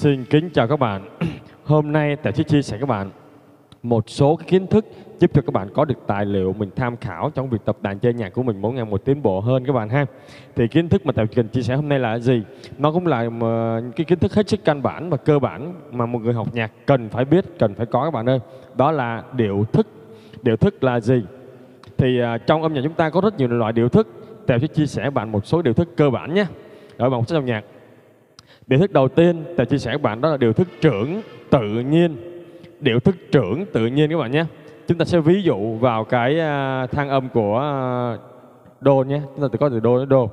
Xin kính chào các bạn. Hôm nay Tài sẽ chia sẻ các bạn một số cái kiến thức giúp cho các bạn có được tài liệu mình tham khảo trong việc tập đàn chơi nhạc của mình mỗi ngày một tiến bộ hơn các bạn ha. Thì kiến thức mà Tài cần chia sẻ hôm nay là gì? Nó cũng là cái kiến thức hết sức căn bản và cơ bản mà một người học nhạc cần phải biết, cần phải có các bạn ơi. Đó là điệu thức. Điệu thức là gì? Thì trong âm nhạc chúng ta có rất nhiều loại điệu thức. Tài sẽ chia sẻ bạn một số điệu thức cơ bản nhé. Ở một số dòng nhạc. Điệu thức đầu tiên Tài chia sẻ các bạn đó là điệu thức trưởng tự nhiên. Điệu thức trưởng tự nhiên các bạn nhé. Chúng ta sẽ ví dụ vào cái thang âm của đô nhé. Chúng ta có từ đô đến đô.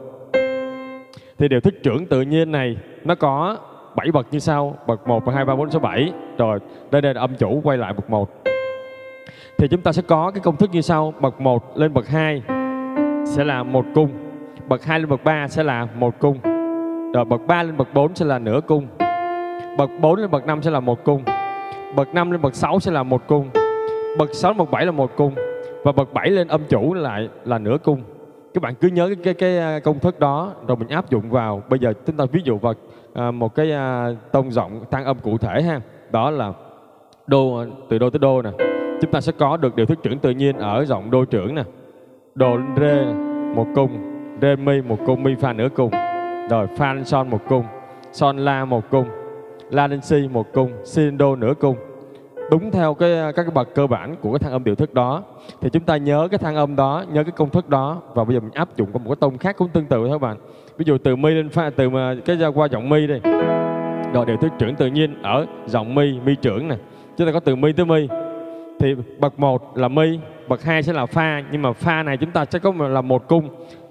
Thì điệu thức trưởng tự nhiên này nó có 7 bậc như sau: bậc 1, bậc 2, 3, 4, 6, 7. Rồi đây là âm chủ, quay lại bậc 1. Thì chúng ta sẽ có cái công thức như sau: bậc 1 lên bậc 2 sẽ là một cung, bậc 2 lên bậc 3 sẽ là một cung, rồi bậc 3 lên bậc 4 sẽ là nửa cung, bậc 4 lên bậc 5 sẽ là một cung, bậc 5 lên bậc 6 sẽ là một cung, bậc 6 lên bậc 7 là một cung, và bậc 7 lên âm chủ lại là nửa cung. Các bạn cứ nhớ cái công thức đó rồi mình áp dụng vào. Bây giờ chúng ta ví dụ vào một cái tông giọng thang âm cụ thể ha. Đó là đô, từ đô tới đô nè. Chúng ta sẽ có được điệu thức trưởng tự nhiên ở giọng đô trưởng nè. Đồ lên rê một cung, rê mi một cung, mi pha nửa cung, rồi pha lên son một cung, son la một cung, la lên si một cung, si lên đô nửa cung. Đúng theo các cái bậc cơ bản của cái thang âm điệu thức đó. Thì chúng ta nhớ cái thang âm đó, nhớ cái công thức đó, và bây giờ mình áp dụng qua một cái tông khác cũng tương tự thôi các bạn. Ví dụ từ mi lên pha, từ cái qua giọng mi đi. Rồi điệu thức trưởng tự nhiên ở giọng mi, mi trưởng nè. Chúng ta có từ mi tới mi. Thì bậc 1 là mi, bậc 2 sẽ là pha, nhưng mà pha này chúng ta sẽ có là một cung.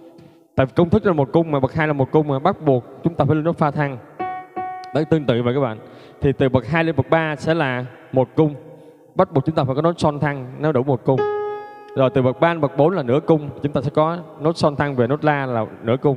Tại công thức là một cung mà bậc 2 là một cung mà bắt buộc chúng ta phải lên nốt pha thăng. Đấy, tương tự vậy các bạn. Thì từ bậc 2 lên bậc 3 sẽ là một cung, bắt buộc chúng ta phải có nốt son thăng nếu đủ một cung. Rồi từ bậc 3 đến bậc 4 là nửa cung, chúng ta sẽ có nốt son thăng về nốt la là nửa cung.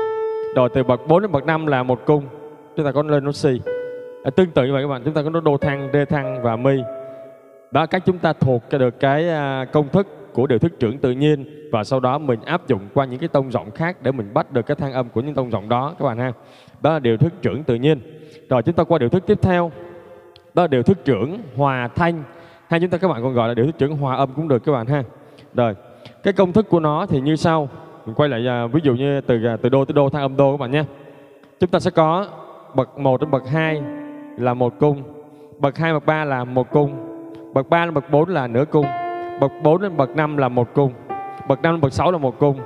Rồi từ bậc 4 đến bậc 5 là một cung, chúng ta có lên nốt si. Tương tự như vậy các bạn, chúng ta có nốt đô thăng, rê thăng và mi. Đó, cách chúng ta thuộc được cái công thức của điệu thức trưởng tự nhiên, và sau đó mình áp dụng qua những cái tông giọng khác để mình bắt được cái thang âm của những tông giọng đó các bạn ha. Đó là điệu thức trưởng tự nhiên. Rồi chúng ta qua điệu thức tiếp theo. Đó là điệu thức trưởng hòa thanh, hay chúng ta các bạn còn gọi là điệu thức trưởng hòa âm cũng được các bạn ha. Rồi cái công thức của nó thì như sau. Mình quay lại ví dụ như từ đô tới đô, thang âm đô các bạn nhé. Chúng ta sẽ có bậc 1 đến bậc 2 là một cung, bậc 2 bậc 3 là một cung, bậc 3 đến bậc 4 là nửa cung, bậc 4 đến bậc 5 là một cung, bậc 5 đến bậc 6 là một cung.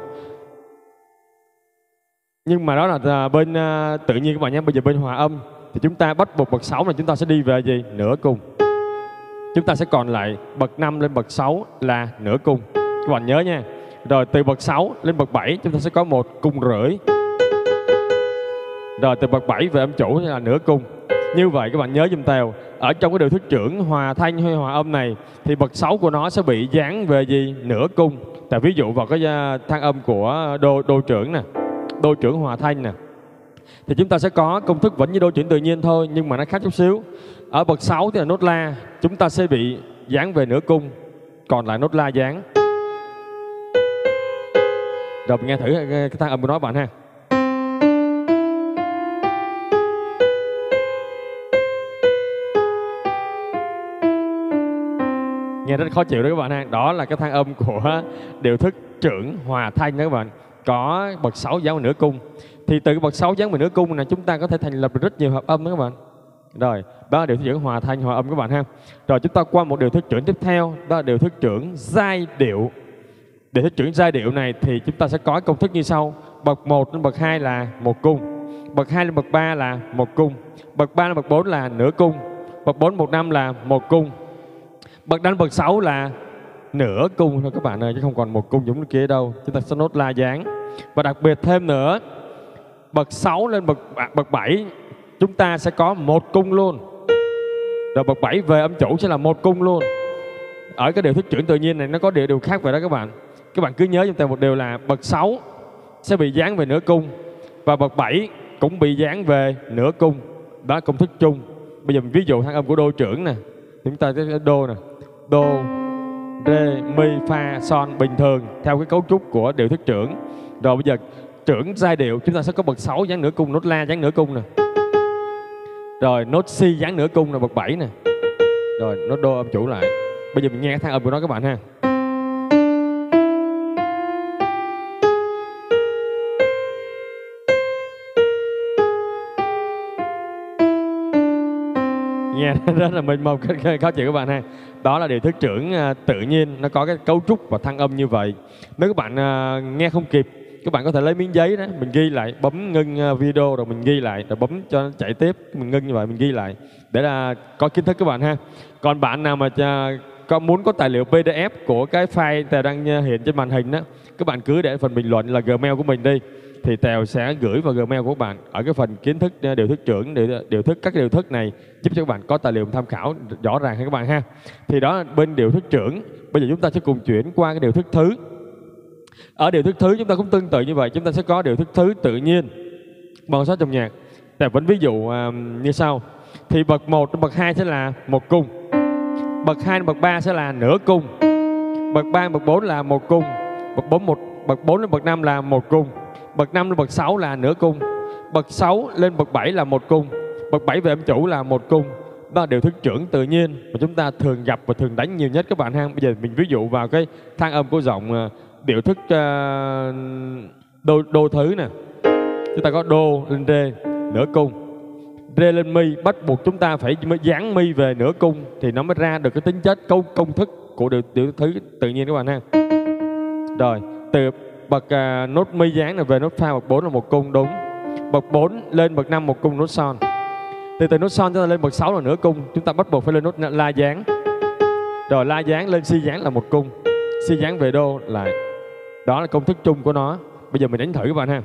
Nhưng mà đó là bên tự nhiên các bạn nhé. Bây giờ bên hòa âm thì chúng ta bắt buộc bậc 6 là chúng ta sẽ đi về gì? Nửa cung. Chúng ta sẽ còn lại bậc 5 lên bậc 6 là nửa cung. Các bạn nhớ nha. Rồi từ bậc 6 lên bậc 7 chúng ta sẽ có một cung rưỡi. Rồi từ bậc 7 về âm chủ sẽ là nửa cung. Như vậy các bạn nhớ giùm Tèo, ở trong cái điệu thức trưởng hòa thanh hay hòa âm này thì bậc 6 của nó sẽ bị dán về gì? Nửa cung. Tại ví dụ vào cái thang âm của đô trưởng nè, đô trưởng hòa thanh nè, thì chúng ta sẽ có công thức vẫn như đô trưởng tự nhiên thôi, nhưng mà nó khác chút xíu. Ở bậc 6 thì là nốt la, chúng ta sẽ bị dán về nửa cung, còn lại nốt la dán. Rồi mình nghe thử cái thang âm của nó bạn ha. Nghe rất khó chịu đó các bạn ha. Đó là cái thang âm của điệu thức trưởng hòa thanh đó các bạn. Có bậc 6 dán vào nửa cung. Thì từ cái bậc 6 dán vào nửa cung này chúng ta có thể thành lập được rất nhiều hợp âm đó các bạn. Rồi, đó là điệu thức trưởng hòa thanh hòa âm các bạn ha. Rồi chúng ta qua một điệu thức trưởng tiếp theo, đó là điệu thức trưởng giai điệu. Điệu thức trưởng giai điệu này thì chúng ta sẽ có công thức như sau: bậc 1 đến bậc 2 là một cung, bậc 2 đến bậc 3 là một cung, bậc 3 đến bậc 4 là nửa cung, bậc 4 đến bậc 5 là một cung, bậc 5 bậc 6 là nửa cung thôi các bạn ơi, chứ không còn một cung giống kia đâu. Chúng ta sẽ nốt la dán. Và đặc biệt thêm nữa, bậc 6 lên bậc 7 chúng ta sẽ có một cung luôn. Rồi bậc 7 về âm chủ sẽ là một cung luôn. Ở cái điệu thức trưởng tự nhiên này nó có điều khác vậy đó các bạn. Các bạn cứ nhớ cho tôi một điều là bậc 6 sẽ bị dán về nửa cung, và bậc 7 cũng bị dán về nửa cung. Đó là công thức chung. Bây giờ mình ví dụ thang âm của đô trưởng nè. Chúng ta sẽ đô nè, đô, rê, mi, pha, son bình thường theo cái cấu trúc của điệu thức trưởng. Rồi bây giờ trưởng giai điệu chúng ta sẽ có bậc 6 dán nửa cung, nốt la dán nửa cung nè. Rồi nốt si dáng nửa cung là bậc 7 nè. Rồi nốt đô âm chủ lại. Bây giờ mình nghe cái thang âm của nó các bạn ha. Nghe rất là mênh mông, khó chịu các bạn ha. Đó là điệu thức trưởng tự nhiên, nó có cái cấu trúc và thăng âm như vậy. Nếu các bạn nghe không kịp, các bạn có thể lấy miếng giấy đó, mình ghi lại, bấm ngưng video rồi mình ghi lại, rồi bấm cho nó chạy tiếp, mình ngưng như vậy, mình ghi lại để là có kiến thức các bạn ha. Còn bạn nào mà muốn có tài liệu PDF của cái file Tèo đang hiện trên màn hình đó, các bạn cứ để phần bình luận là Gmail của mình đi, thì Tèo sẽ gửi vào Gmail của các bạn ở cái phần kiến thức điều thức trưởng, điều thức các điều thức này giúp cho các bạn có tài liệu tham khảo rõ ràngให้các bạn ha. Thì đó là bên điều thức trưởng. Bây giờ chúng ta sẽ cùng chuyển qua cái điều thức thứ. Ở điều thức thứ chúng ta cũng tương tự như vậy, chúng ta sẽ có điều thức thứ tự nhiên bằng số trong nhạc. Tèo vẫn ví dụ như sau. Thì bậc 1 đến bậc 2 sẽ là một cung, bậc 2 đến bậc 3 sẽ là nửa cung, bậc 3 đến bậc 4 là một cung, bậc 4 đến bậc 5 là một cung, bậc 5 đến bậc 6 là nửa cung, bậc 6 lên bậc 7 là một cung, bậc 7 về âm chủ là một cung. Đó là điều thức trưởng tự nhiên mà chúng ta thường gặp và thường đánh nhiều nhất các bạn ha. Bây giờ mình ví dụ vào cái thang âm của giọng điệu thức đô thứ nè. Chúng ta có đô lên rê nửa cung, rê lên mi, bắt buộc chúng ta phải dán mi về nửa cung thì nó mới ra được cái tính chất công thức của điệu thứ tự nhiên các bạn ha. Rồi từ bậc nốt mi dán này về nốt pha bậc 4 là một cung đúng, bậc 4 lên bậc 5 một cung nốt son, từ nốt son chúng ta lên bậc 6 là nửa cung, chúng ta bắt buộc phải lên nốt la dán, rồi la dán lên si dán là một cung, si dán về đô lại. Đó là công thức chung của nó. Bây giờ mình đánh thử các bạn ha.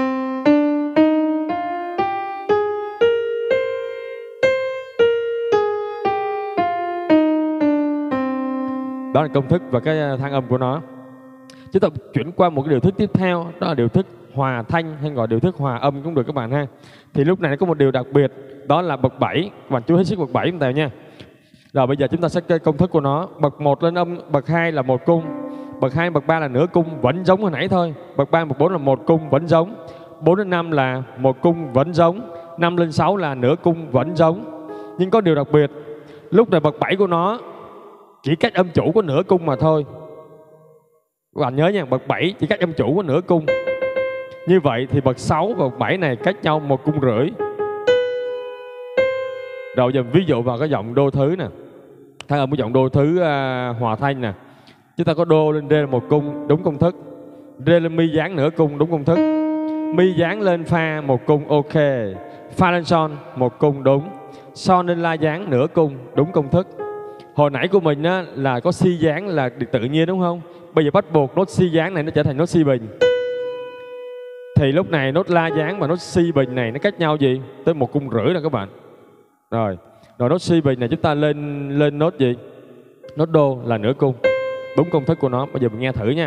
Đó là công thức và cái thang âm của nó. Chúng ta chuyển qua một cái điều thức tiếp theo, đó là điều thức hòa thanh hay gọi điều thức hòa âm cũng được các bạn ha. Thì lúc này nó có một điều đặc biệt, đó là bậc 7. Các bạn chú hết sức bậc 7 chúng ta nha. Rồi bây giờ chúng ta sẽ công thức của nó. Bậc 1 lên âm, bậc 2 là một cung, bậc 2 bậc 3 là nửa cung vẫn giống hồi nãy thôi. Bậc 3 bậc 4 là một cung vẫn giống. 4 đến 5 là một cung vẫn giống. 5 lên 6 là nửa cung vẫn giống. Nhưng có điều đặc biệt, lúc này bậc 7 của nó chỉ cách âm chủ có nửa cung mà thôi. Các bạn nhớ nha, bậc 7 chỉ cách âm chủ có nửa cung. Như vậy thì bậc 6 và bậc 7 này cách nhau một cung rưỡi. Rồi giờ ví dụ vào cái giọng đô thứ nè, thang âm của giọng đô thứ hòa thanh nè. Chúng ta có đô lên rê là một cung đúng công thức, rê lên mi dán nửa cung đúng công thức, mi dán lên fa một cung ok, fa lên son một cung đúng, son lên la dán nửa cung đúng công thức. Hồi nãy của mình á, là có si dán là tự nhiên đúng không? Bây giờ bắt buộc nốt si dán này nó trở thành nốt si bình. Thì lúc này nốt la dán và nốt si bình này nó cách nhau gì? Tới một cung rưỡi nè các bạn. Rồi nốt si bình này chúng ta lên nốt gì? Nốt đô là nửa cung. Đúng công thức của nó. Bây giờ mình nghe thử nha.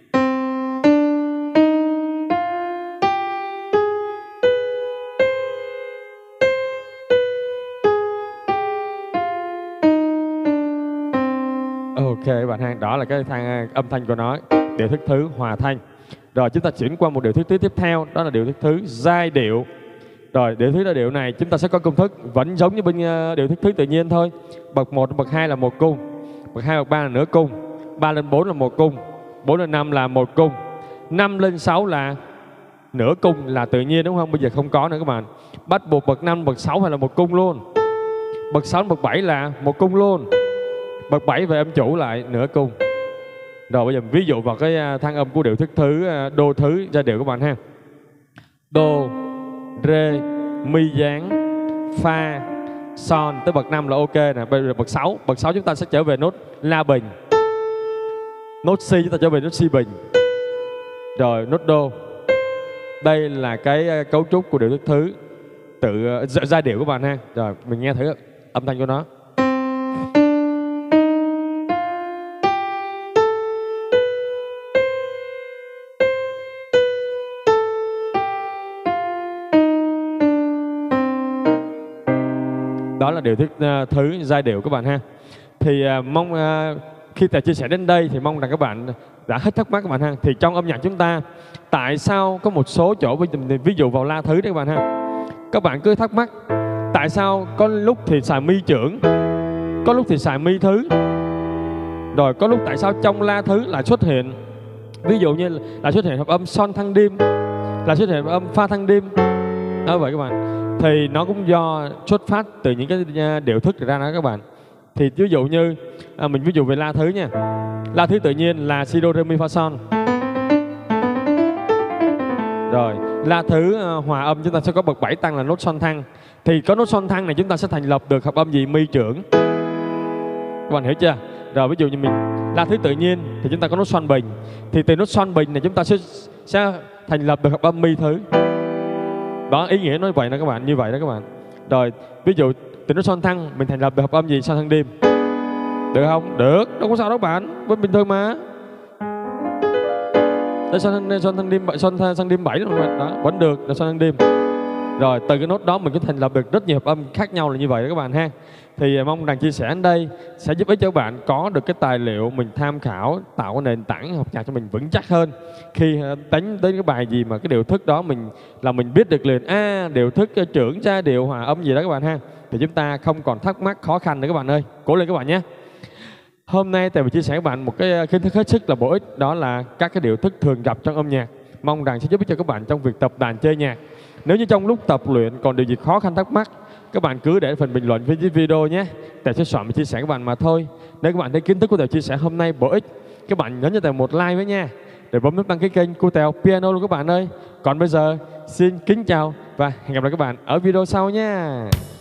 Ok các bạn ha, đó là cái thang âm thanh của nó, điệu thức thứ hòa thanh. Rồi chúng ta chuyển qua một điệu thức thứ tiếp theo, đó là điệu thức thứ giai điệu. Rồi điệu thứ giai điệu này chúng ta sẽ có công thức vẫn giống như bên điệu thức thứ tự nhiên thôi. Bậc 1 bậc 2 là một cung, bậc 2 bậc 3 là nửa cung, 3 lên 4 là một cung, 4 lên 5 là một cung, 5 lên 6 là nửa cung là tự nhiên đúng không? Bây giờ không có nữa các bạn. Bắt buộc bậc 5 bậc 6 phải là một cung luôn. Bậc 6 bậc 7 là một cung luôn. Bậc 7 về âm chủ lại nửa cung. Rồi bây giờ ví dụ vào cái thang âm của điệu thức thứ đô thứ giai điệu các bạn ha. Đô, rê, mi dán, fa, son tới bậc 5 là ok nè. Bây giờ bậc 6 chúng ta sẽ trở về nốt la bình. Nốt si chúng ta trở về nốt si bình. Rồi nốt đô. Đây là cái cấu trúc của điệu thức thứ giai điệu các bạn ha. Rồi mình nghe thử âm thanh của nó. Đó là điệu thức thứ giai điệu các bạn ha. Thì mong khi Tài chia sẻ đến đây thì mong rằng các bạn đã hết thắc mắc các bạn ha. Thì trong âm nhạc chúng ta tại sao có một số chỗ ví dụ vào la thứ đấy các bạn ha. Các bạn cứ thắc mắc tại sao có lúc thì xài mi trưởng, có lúc thì xài mi thứ, rồi có lúc tại sao trong la thứ lại xuất hiện, ví dụ như là xuất hiện hợp âm son thăng điêm, là xuất hiện hợp âm fa thăng điêm đó vậy các bạn. Thì nó cũng do xuất phát từ những cái điệu thức ra đó các bạn. Thì ví dụ như mình ví dụ về la thứ nha, la thứ tự nhiên là si đô rê mi fa son. Rồi la thứ hòa âm chúng ta sẽ có bậc 7 tăng là nốt son thăng. Thì có nốt son thăng này chúng ta sẽ thành lập được hợp âm gì? Mi trưởng. Các bạn hiểu chưa? Rồi ví dụ như mình la thứ tự nhiên thì chúng ta có nốt son bình. Thì từ nốt son bình này chúng ta sẽ thành lập được hợp âm mi thứ. Đó, ý nghĩa nói vậy đó các bạn, như vậy đó các bạn. Rồi ví dụ từ nốt son thăng mình thành lập được hợp âm gì? Son thăng điêm. Được không? Được, đâu có sao đâu bạn, vẫn bình thường mà. Đây son thăng điêm 7 đó, vẫn được là son thăng điêm. Rồi từ cái nốt đó mình có thành lập được rất nhiều hợp âm khác nhau là như vậy đó các bạn ha. Thì mong rằng chia sẻ đến đây sẽ giúp ích cho các bạn có được cái tài liệu mình tham khảo, tạo cái nền tảng học nhạc cho mình vững chắc hơn. Khi đánh tới cái bài gì mà cái điệu thức đó mình biết được liền, điệu thức trưởng ra điệu hòa âm gì đó các bạn ha. Thì chúng ta không còn thắc mắc khó khăn nữa các bạn ơi. Cố lên các bạn nhé. Hôm nay Tài chia sẻ với các bạn một cái kiến thức hết sức là bổ ích, đó là các cái điệu thức thường gặp trong âm nhạc. Mong rằng sẽ giúp ích cho các bạn trong việc tập đàn chơi nhạc. Nếu như trong lúc tập luyện còn điều gì khó khăn thắc mắc, các bạn cứ để phần bình luận phía dưới video nhé. Tài sẽ soạn và chia sẻ các bạn mà thôi. Nếu các bạn thấy kiến thức của Tài chia sẻ hôm nay bổ ích, các bạn nhấn cho Tài một like với nha, để bấm nút đăng ký kênh của Tèo Piano luôn các bạn ơi. Còn bây giờ xin kính chào và hẹn gặp lại các bạn ở video sau nha.